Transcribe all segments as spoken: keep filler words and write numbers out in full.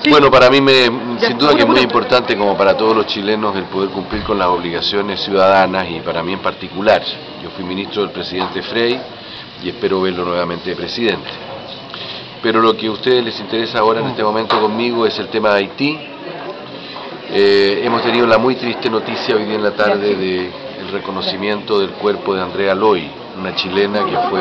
Bueno, para mí me, sin duda que es muy importante, como para todos los chilenos, el poder cumplir con las obligaciones ciudadanas, y para mí en particular. Yo fui ministro del presidente Frey y espero verlo nuevamente de presidente. Pero lo que a ustedes les interesa ahora en este momento conmigo es el tema de Haití. Eh, hemos tenido la muy triste noticia hoy día en la tarde del reconocimiento del cuerpo de Andrea Loy, una chilena que fue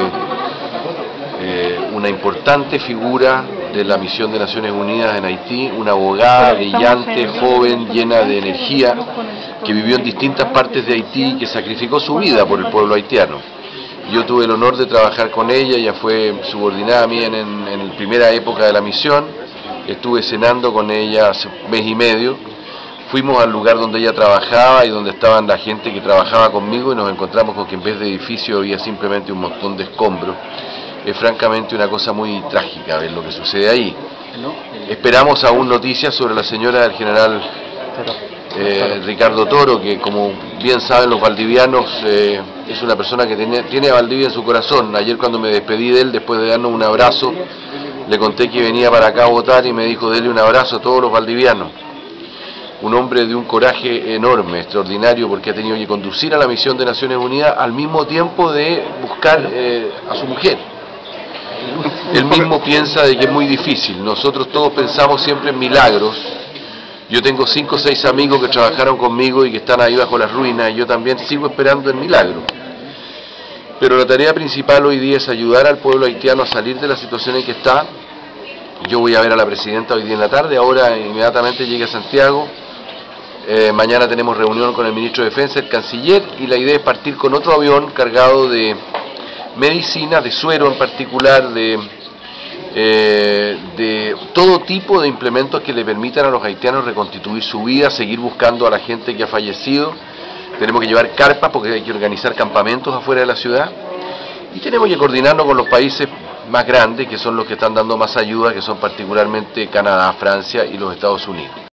eh, una importante figura de la misión de Naciones Unidas en Haití, una abogada brillante, joven, llena de energía, que vivió en distintas partes de Haití y que sacrificó su vida por el pueblo haitiano. Yo tuve el honor de trabajar con ella, ella fue subordinada mía en, en, en la primera época de la misión, estuve cenando con ella hace un mes y medio, fuimos al lugar donde ella trabajaba y donde estaban la gente que trabajaba conmigo y nos encontramos con que en vez de edificio había simplemente un montón de escombros. Es francamente una cosa muy trágica ver lo que sucede ahí. Esperamos aún noticias sobre la señora del general eh, Ricardo Toro, que como bien saben los valdivianos, eh, es una persona que tiene, tiene a Valdivia en su corazón. Ayer cuando me despedí de él, después de darnos un abrazo, le conté que venía para acá a votar y me dijo: dele un abrazo a todos los valdivianos. Un hombre de un coraje enorme, extraordinario, porque ha tenido que conducir a la misión de Naciones Unidas al mismo tiempo de buscar eh, a su mujer. Él mismo piensa de que es muy difícil. Nosotros todos pensamos siempre en milagros. Yo tengo cinco o seis amigos que trabajaron conmigo y que están ahí bajo las ruinas, y yo también sigo esperando el milagro. Pero la tarea principal hoy día es ayudar al pueblo haitiano a salir de la situación en que está. Yo voy a ver a la presidenta hoy día en la tarde, ahora inmediatamente llegue a Santiago. Eh, mañana tenemos reunión con el ministro de Defensa, el canciller, y la idea es partir con otro avión cargado de medicina, de suero en particular, de, eh, de todo tipo de implementos que le permitan a los haitianos reconstituir su vida, seguir buscando a la gente que ha fallecido. Tenemos que llevar carpas porque hay que organizar campamentos afuera de la ciudad, y tenemos que coordinarnos con los países más grandes, que son los que están dando más ayuda, que son particularmente Canadá, Francia y los Estados Unidos.